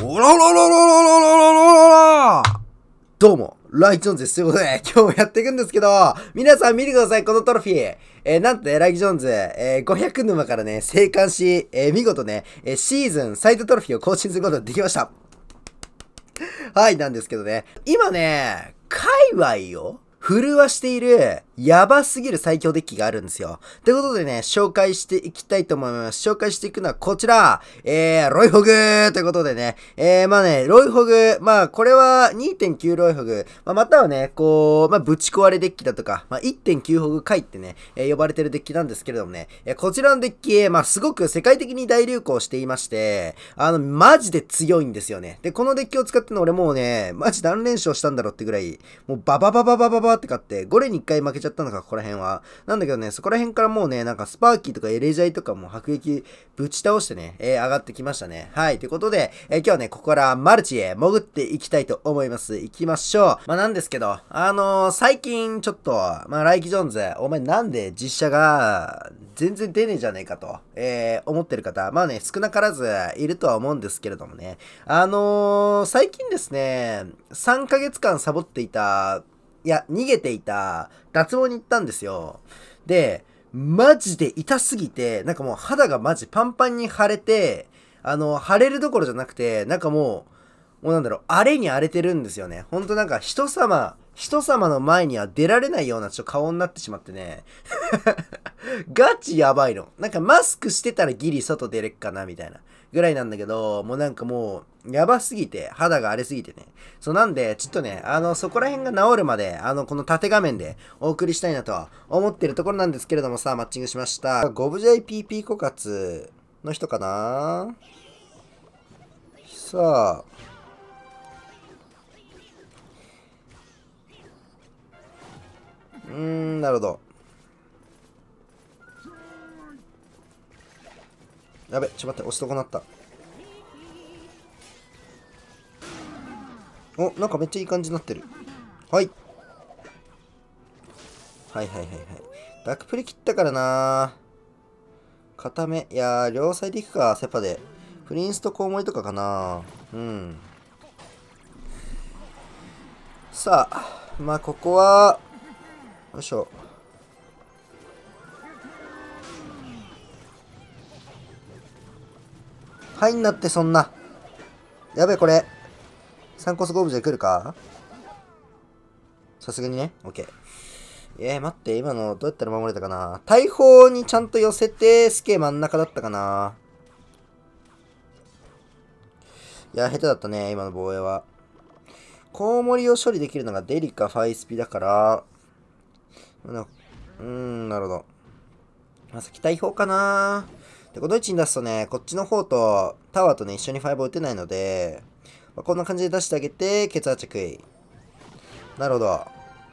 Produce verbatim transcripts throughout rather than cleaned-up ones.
おららららららららららどうも、ライチョンズです。ということで、今日もやっていくんですけど、皆さん見てください、このトロフィー。えー、なんとね、ライチョンズ、えー、ごひゃく沼からね、生還し、えー、見事ね、えー、シーズン最多トロフィーを更新することができました。はい、なんですけどね、今ね、界隈を震わしている、やばすぎる最強デッキがあるんですよ。ということでね、紹介していきたいと思います。紹介していくのはこちら、えー、ロイホグということでね、えー、まあね、ロイホグ、まあこれは にてんきゅう ロイホグ、まあ、またはね、こう、まあぶち壊れデッキだとか、まあ いってんきゅう ホグ回ってね、えー、呼ばれてるデッキなんですけれどもね、えー、こちらのデッキ、まあすごく世界的に大流行していまして、あの、マジで強いんですよね。で、このデッキを使っての俺もうね、マジ何連勝したんだろうってぐらい、もうバババババババって勝って、ご連にいっかい負けちゃったのか、ここら辺は。なんだけどね、そこら辺からもうね、なんかスパーキーとかエレジャイとかも迫撃ぶち倒してね、えー、上がってきましたね。はい。ということで、えー、今日はね、ここからマルチへ潜っていきたいと思います。行きましょう。まあ、なんですけど、あのー、最近ちょっと、まあ、ライキジョーンズ、お前なんで実写が全然出ねえじゃねえかと、えー、思ってる方、まあね、少なからずいるとは思うんですけれどもね。あのー、最近ですね、さんかげつかんサボっていた、いや、逃げていた、脱毛に行ったんですよ。で、マジで痛すぎて、なんかもう肌がマジパンパンに腫れて、あの、腫れるどころじゃなくて、なんかもう、もうなんだろう、荒れに荒れてるんですよね。ほんとなんか人様、人様の前には出られないようなちょっと顔になってしまってね。ガチやばいの。なんかマスクしてたらギリ外出れっかな、みたいな。ぐらいなんだけど、もうなんかもう、やばすぎて、肌が荒れすぎてね。そうなんで、ちょっとね、あの、そこら辺が治るまで、あの、この縦画面でお送りしたいなとは思ってるところなんですけれどもさ、マッチングしました。ゴブジャイ ピーピー 枯渇の人かなさあ。うーん、なるほど。やべ、ちょっと待って、押しとこなった。お、なんかめっちゃいい感じになってる。はい。はいはいはいはい。ダックプリ切ったからな固め。いやー、両サイド行くか、セパで。プリンスとコウモリとかかなうん。さあ、まあここは、よいしょ。はいんなってそんな。やべえ、これ。サンコスゴブジェ来るかさすがにね。オッケー。えー、待って、今のどうやったら守れたかな大砲にちゃんと寄せて、スケ真ん中だったかないや、下手だったね、今の防衛は。コウモリを処理できるのがデリカ、ファイスピだから、うーん、なるほど。まあ、先大砲かなで、この位置に出すとね、こっちの方とタワーとね、一緒にファイブを打てないので、まあ、こんな感じで出してあげて、血圧着位。なるほど。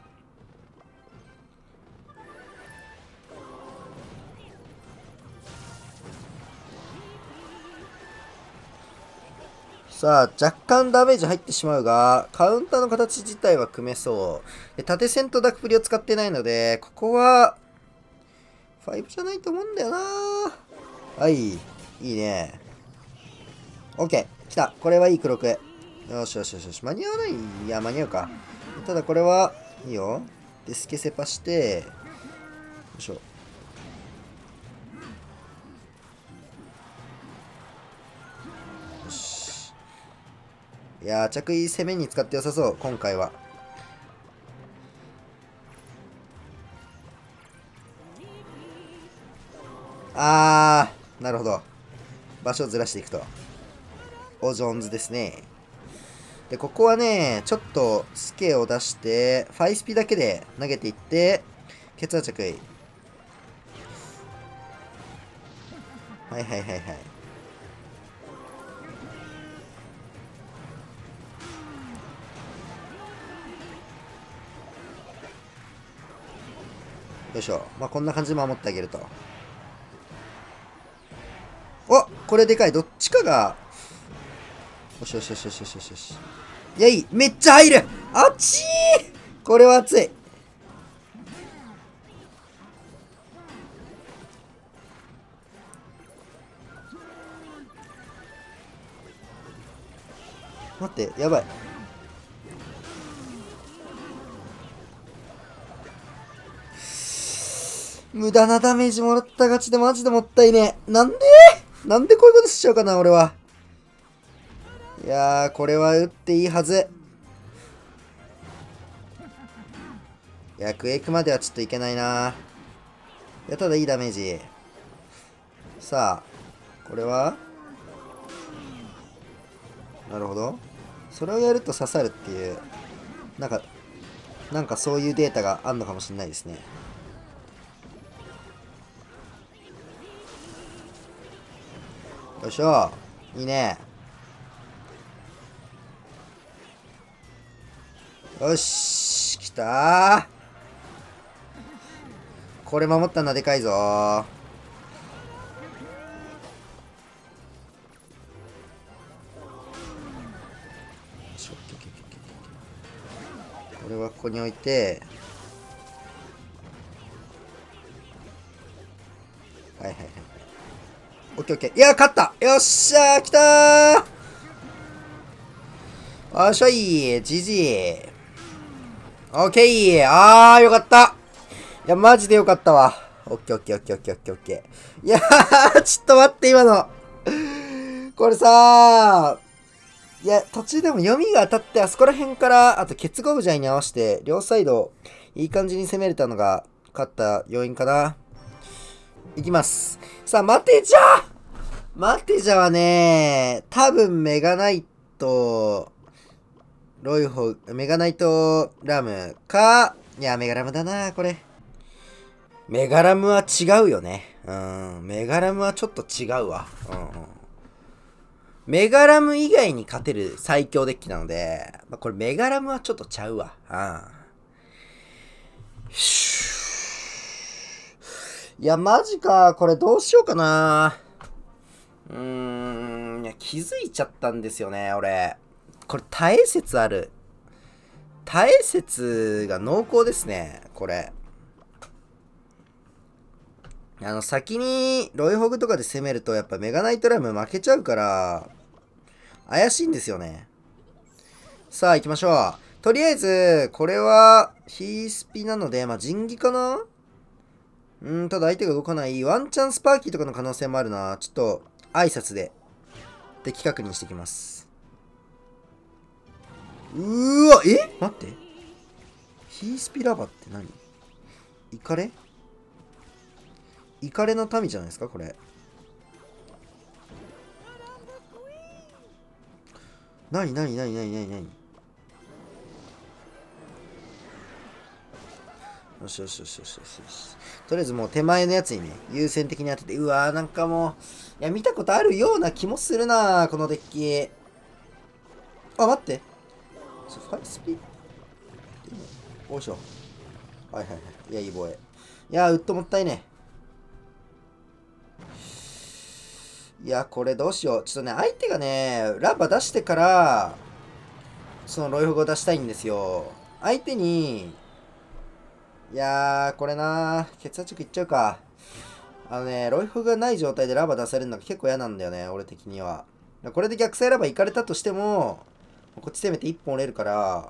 さあ、若干ダメージ入ってしまうが、カウンターの形自体は組めそう。で、縦線とダクプリを使ってないので、ここは、ファイブじゃないと思うんだよなはい。いいね。OK。来た。これはいい黒く。よしよしよしよし。間に合わないいや、間に合うか。ただこれは、いいよ。で、スケセパして、よいしょ。よし。いやー、着衣攻めに使って良さそう、今回は。あー、なるほど。場所をずらしていくと。おジョーンズですね。で、ここはね、ちょっとスケを出して、ファイスピだけで投げていって、血圧着衣。はいはいはいはい。よいしょ。まあ、こんな感じで守ってあげると。おこれでかい。どっちかが、よしよしよしよしよしよしよし。いや、いい。めっちゃ入るあっちーこれは熱い。 待って、やばい。無駄なダメージもらったガチでマジでもったいねえ。なんでなんでこういうことしちゃうかな、俺は。いやー、これは打っていいはず。いや、クエイクまではちょっといけないな。いや、ただいいダメージ。さあ、これはなるほど。それをやると刺さるっていう、なんか、なんかそういうデータがあんのかもしれないですね。よいしょ。いいね。よし。きたー。これ守ったのはでかいぞー。これはここに置いて、はいはいはい。オッケーオッケー。いや、勝った。よっしゃー、来たー。よっしゃい、ジジイ。オッケー。あー、よかった。いや、マジでよかったわ。オッケーオッケーオッケーオッケーオッケーオッケー。いやー、ちょっと待って、今の。これさー、いや、途中でも読みが当たって、あそこら辺から、あと、ケツゴブジャイに合わせて、両サイド、いい感じに攻めれたのが、勝った要因かな。いきます。さあ、待てじゃ待てじゃはね、多分メガナイト、ロイホ、メガナイトラムか、いや、メガラムだな、これ。メガラムは違うよね。うん、メガラムはちょっと違うわ。うん、うん。メガラム以外に勝てる最強デッキなので、まあ、これメガラムはちょっとちゃうわ。ああ。いや、マジか。これどうしようかな。うーん。いや、気づいちゃったんですよね、俺。これ、耐え説ある。耐え説が濃厚ですね、これ。あの、先にロイホグとかで攻めると、やっぱメガナイトラム負けちゃうから、怪しいんですよね。さあ、行きましょう。とりあえず、これは、ヒースピなので、まあ、人技かな。うん、ただ相手が動かない。ワンチャンスパーキーとかの可能性もあるな。ちょっと、挨拶で、敵確認してきます。うーわ、え待って。ヒースピラバって何？イカレイカレの民じゃないですか、これ。なになになになになになによしよしよしよしよしよし。とりあえずもう手前のやつにね、優先的に当てて、うわーなんかもう、いや見たことあるような気もするなこのデッキ。あ、待って。ファイスピおいしょ。はいはいはい。いや、いい防衛。いやー、ウッドもったいね。いや、これどうしよう。ちょっとね、相手がね、ラバ出してから、そのロイホグを出したいんですよ。相手に、いやー、これなー、血圧チェックいっちゃうか。あのね、ロイホグがない状態でラバ出されるのが結構嫌なんだよね、俺的には。これで逆サイラバ行かれたとしても、こっち攻めていっぽん折れるから、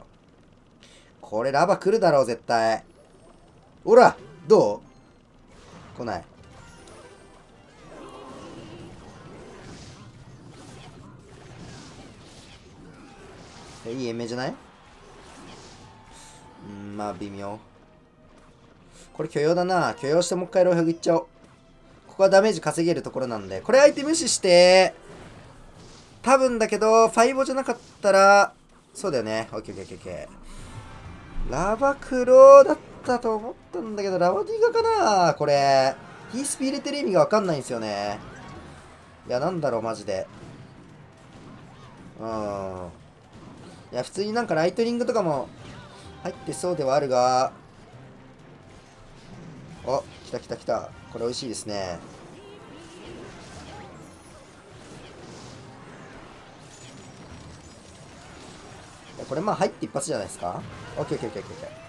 これラバ来るだろう、絶対。ほらどう来ない。いい延命じゃない？うん、まあ微妙。これ許容だな。許容してもう一回ロイホグいっちゃおう。ここはダメージ稼げるところなんで。これ相手無視して、多分だけど、ファイボじゃなかったら、そうだよね。オッケーオッケーオッケー。ラバクロだったと思ったんだけど、ラバディガかなこれ。ヒースピ入れてる意味がわかんないんですよね。いや、なんだろう、マジで。うん。いや、普通になんかライトニングとかも入ってそうではあるが。お、来た来た来た。これ美味しいですね。これまあ入って一発じゃないですか。オッケーオッケーオッケーオッケー。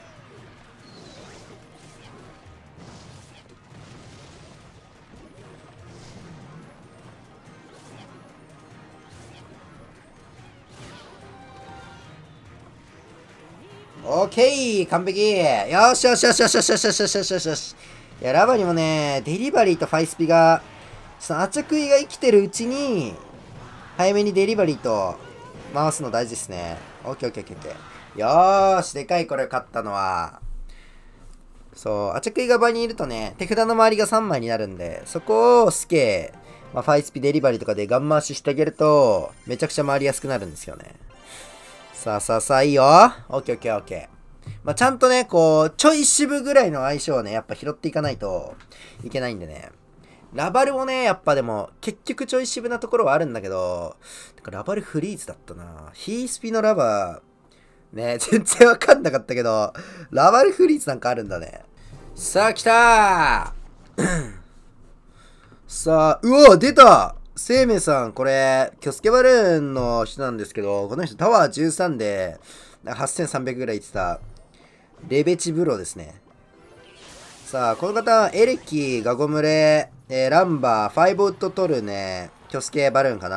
オッケー完璧よしよしよしよしよしよしよしよしよしよしよし。いや、ラバにもね、デリバリーとファイスピが、そのアチャクイが生きてるうちに、早めにデリバリーと回すの大事ですね。オッケーオッケーオッケーオッケー。よーし、でかいこれ勝ったのは。そう、アチャクイが場にいるとね、手札の周りがさんまいになるんで、そこをスケ、まあ、ファイスピデリバリーとかでガン回ししてあげると、めちゃくちゃ回りやすくなるんですよね。さあさあさあ、いいよ。オッケーオッケーオッケー。まあ、ちゃんとね、こう、ちょい渋ぐらいの相性をね、やっぱ拾っていかないといけないんでね。ラバルもね、やっぱでも、結局ちょい渋なところはあるんだけど、てかラバルフリーズだったな。ヒースピのラバー、ね、全然わかんなかったけど、ラバルフリーズなんかあるんだね。さあ、来たーさあ、うわ、出た生命さん、これ、キョスケバルーンの人なんですけど、この人タワーじゅうさんで、はっせんさんびゃくぐらい言ってた、レベチブロですね。さあ、この方、エレキ、ガゴムレ、えー、ランバー、ファイブウッドトルネ、キョスケバルーンか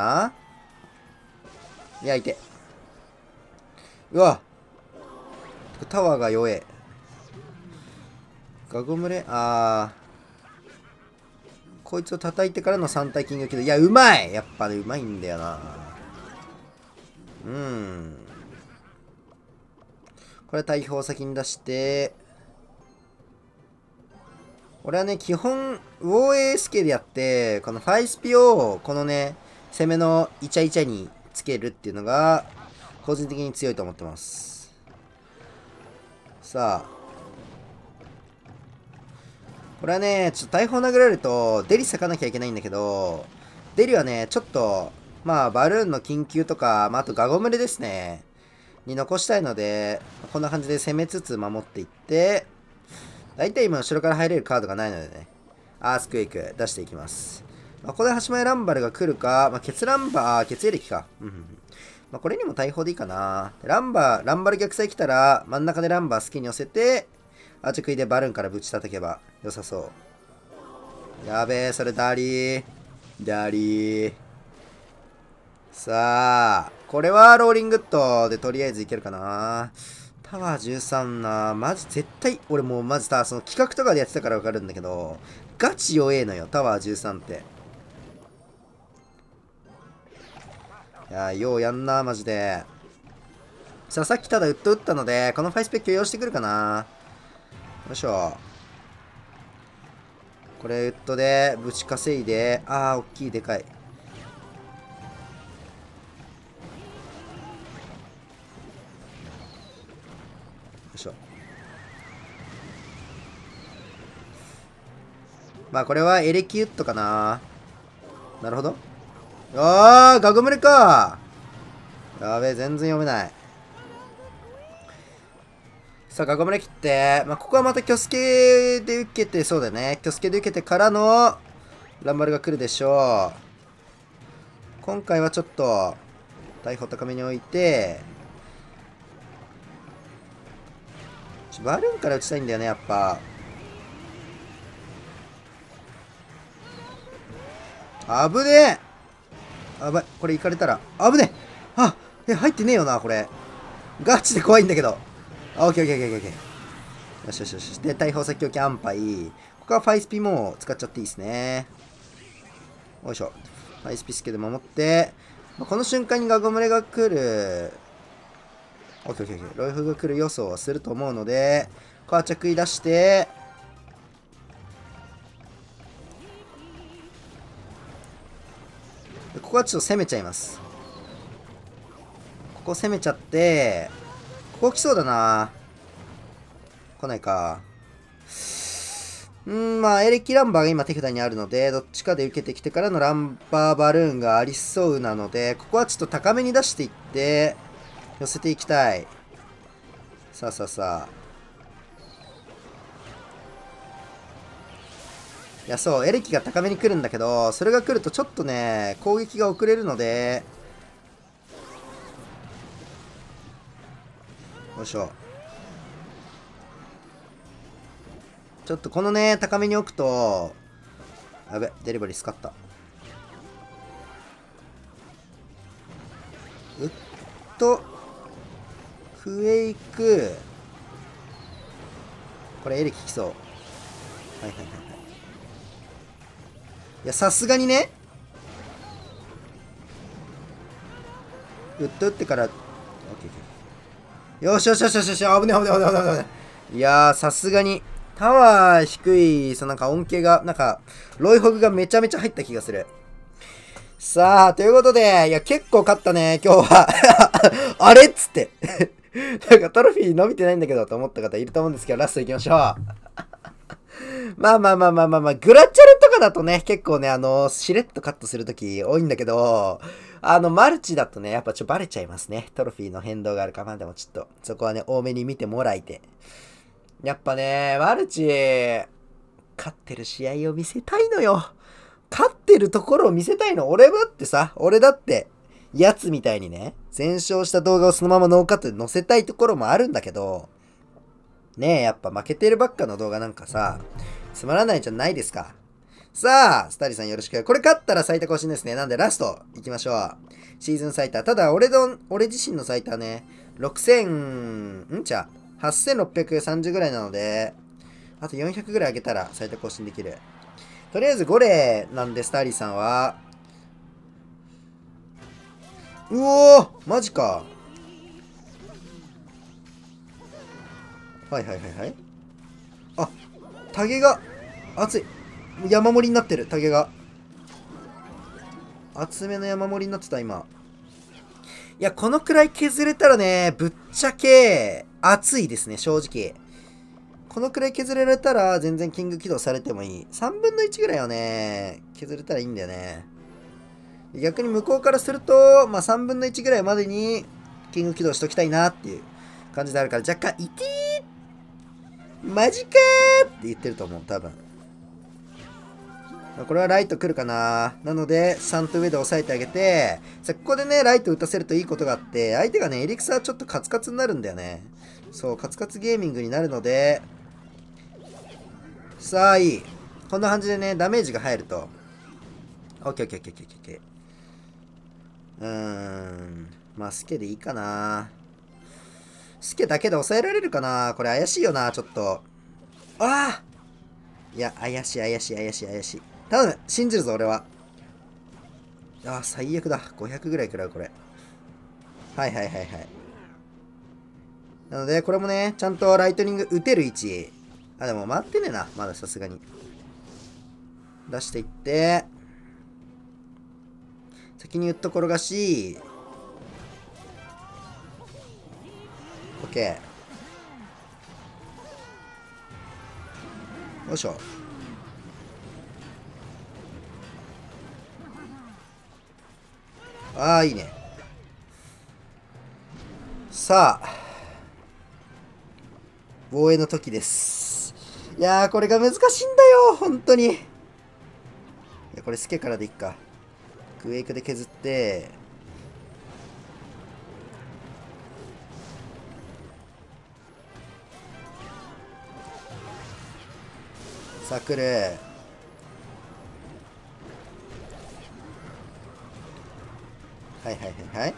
ないや、いて。うわタワーが弱え。ガゴムレ、あー。こいつを叩いてからのさん体キングキル。いや、うまいやっぱね、うまいんだよな。うん。これ大砲先に出して、俺はね、基本、ウォーエースケでやって、このファイスピを、このね、攻めのイチャイチャにつけるっていうのが、個人的に強いと思ってます。さあ。これはね、ちょっと大砲殴られると、デリ咲かなきゃいけないんだけど、デリはね、ちょっと、まあ、バルーンの緊急とか、まあ、あとガゴムレですね。に残したいので、こんな感じで攻めつつ守っていって、大体今後ろから入れるカードがないのでね、アースクエイク出していきます。まあ、ここで端前ランバルが来るか、まあ、ケツランバー、ケツエレキか。うんうんうん。まあ、これにも大砲でいいかな。ランバー、ランバル逆サイ来たら、真ん中でランバー好きに寄せて、アーチ食いでバルーンからぶち叩けば良さそう。やべえ、それダーリー。ダーリー。さあ、これはローリングッドでとりあえずいけるかな。タワーじゅうさんな。マジ絶対、俺もうマジさ、その企画とかでやってたからわかるんだけど、ガチ弱えのよ、タワーじゅうさんって。いやー、ようやんな、マジで。さあ、さっきただウッド打ったので、このファイスペ許容してくるかな。よいしょ。これウッドでぶち稼いで、あー、大きい、でかい。よいしょ。まあこれはエレキウッドかな。なるほど。あー、ガゴムレか。やべえ、全然読めない。さあ、ガゴムレ切って、まあ、ここはまたキョスケで受けて、そうだね。キョスケで受けてからの、ランバルが来るでしょう。今回はちょっと、大砲高めに置いて、バルーンから打ちたいんだよね、やっぱ。あぶねえあばい、これ行かれたら。あぶねえあえ、入ってねえよな、これ。ガチで怖いんだけど。あ、オッケーオッケーオッケーオッケー。よしよしよし。で、大砲先置き安牌。ここはファイスピも使っちゃっていいですね。よいしょ。ファイスピスケで守って、まあ、この瞬間にガゴムレが来る。オッケーオッケーオッケー。ロイフが来る予想はすると思うので、ここは着衣出して、ここはちょっと攻めちゃいます。ここ攻めちゃって、ここ来そうだな。来ないか。んー、まあ、エレキランバーが今手札にあるので、どっちかで受けてきてからのランバーバルーンがありそうなので、ここはちょっと高めに出していって、寄せていきたい。さあさあさあ。いや、そう、エレキが高めに来るんだけど、それが来るとちょっとね、攻撃が遅れるので、よいしょ。ちょっとこのね、高めに置くと、やべ、デリバリースカった。うっと、クエイク、 これエレ効きそう。はいはいはいはい。いや、さすがにね。ウッド打ってから、オッケーオッケー。よしよしよしよしよし、危ね危ね危ね危ね危ね。いやー、さすがに。タワー低い、そのなんか恩恵が、なんか、ロイホグがめちゃめちゃ入った気がする。さあ、ということで、いや、結構勝ったね、今日は。あれっつって。なんかトロフィー伸びてないんだけどと思った方いると思うんですけど、ラスト行きましょう。まあまあまあまあまあまあ、グラチャルとかだとね、結構ね、あの、しれっとカットするとき多いんだけど、あの、マルチだとね、やっぱちょっとバレちゃいますね。トロフィーの変動があるから、まあでもちょっと、そこはね、多めに見てもらいて。やっぱね、マルチ、勝ってる試合を見せたいのよ。勝ってるところを見せたいの。俺だってさ、俺だって、やつみたいにね、全勝した動画をそのままノーカットで載せたいところもあるんだけど、ねえ、やっぱ負けてるばっかの動画なんかさ、つまらないじゃないですか。さあ、スタリさんよろしく。これ勝ったら最多更新ですね。なんでラスト行きましょう。シーズン最多。ただ、俺の、俺自身の最多ね、ろくせん、んちゃ、はっせんろっぴゃくさんじゅうぐらいなので、あとよんひゃくぐらい上げたら最多更新できる。とりあえずご例なんで、スターリーさんは。うおーマジか。はいはいはいはい。あ、タゲが、熱い。山盛りになってる、タゲが。厚めの山盛りになってた、今。いや、このくらい削れたらね、ぶっちゃけ、熱いですね、正直。このくらい削れられたら、全然キング起動されてもいい。さんぶんのいちぐらいはね、削れたらいいんだよね。逆に向こうからすると、まあさんぶんのいちぐらいまでに、キング起動しときたいなっていう感じであるから、若干、いてーマジかーって言ってると思う、多分。これはライト来るかな。なので、さんと上で押さえてあげて、さここでね、ライト打たせるといいことがあって、相手がね、エリクサーちょっとカツカツになるんだよね。そう、カツカツゲーミングになるので、さあ、いい。こんな感じでね、ダメージが入ると。オッケーオッケーオッケーオッケーオッケー。うーん。まあ、スケでいいかな。スケだけで抑えられるかな。これ怪しいよな、ちょっと。ああいや、怪しい怪しい怪しい怪しい。頼む信じるぞ、俺は。ああ、最悪だ。ごひゃくぐらい食らう、これ。はいはいはいはい。なので、これもね、ちゃんとライトニング打てる位置。あ、でも待ってねえな。まださすがに。出していって、先に打っと転がし、OK。よいしょ。ああ、いいね。さあ、防衛の時です。いやー、これが難しいんだよ、本当に。いや、これスケからでいっか。クエイクで削って、さあ来る。はいはいはいはい。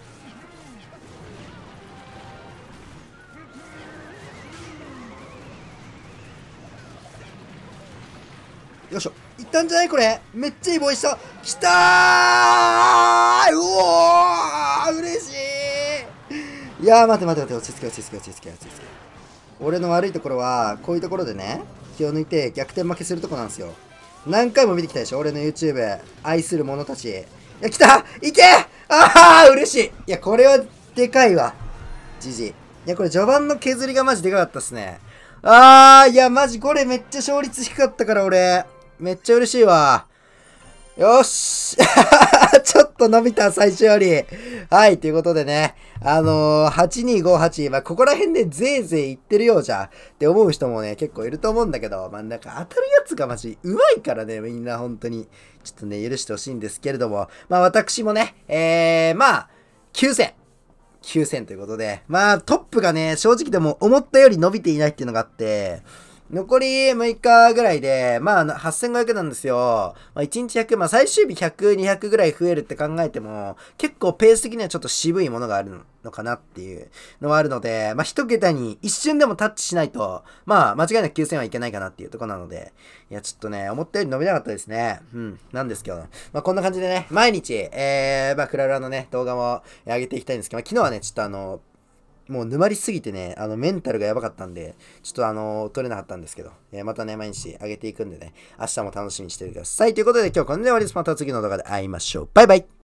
よいしょ。いったんじゃないこれ。めっちゃいいボイした。きたーうおー嬉しい。いやー、待って待って待って、落ち着け落ち着け落ち着け落ち着け。俺の悪いところは、こういうところでね、気を抜いて逆転負けするとこなんですよ。何回も見てきたでしょ俺の YouTube。愛する者たち。いや、来たいけああ嬉しいいや、これはでかいわ。じじい。いや、これ序盤の削りがマジでかかったっすね。あー、いや、マジこれめっちゃ勝率低かったから俺。めっちゃ嬉しいわ。よしちょっと伸びた、最初より。はい、ということでね。あのー、はちにーごはち。まあ、ここら辺でぜいぜい言ってるようじゃって思う人もね、結構いると思うんだけど、まあ、なんか当たるやつがマジうまいからね、みんな本当に。ちょっとね、許してほしいんですけれども。まあ、私もね、えー、まあ、きゅうせん。きゅうせんということで。まあ、トップがね、正直でも思ったより伸びていないっていうのがあって、 残りむいかぐらいで、まあ、はっせんごひゃくなんですよ。まあ、いちにちひゃく、まあ、最終日ひゃく、にひゃくぐらい増えるって考えても、結構ペース的にはちょっと渋いものがあるのかなっていうのはあるので、まあ、一桁に一瞬でもタッチしないと、まあ、間違いなくきゅうせんはいけないかなっていうところなので、いや、ちょっとね、思ったより伸びなかったですね。うん、なんですけど、まあ、こんな感じでね、毎日、えー、まあ、クララのね、動画も上げていきたいんですけど、まあ、昨日はね、ちょっとあの、もう沼りすぎてね、あの、メンタルがやばかったんで、ちょっとあの、撮れなかったんですけど、えーまたね、毎日上げていくんでね、明日も楽しみにしててください。ということで今日これで終わりです。また次の動画で会いましょう。バイバイ。